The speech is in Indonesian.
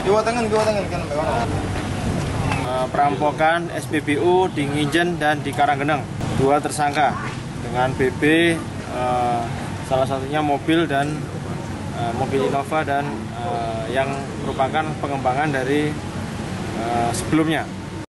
Perampokan SPBU di Ngijen dan di Karanggeneng. 2 tersangka dengan BB, salah satunya mobil dan mobil Innova dan yang merupakan pengembangan dari sebelumnya.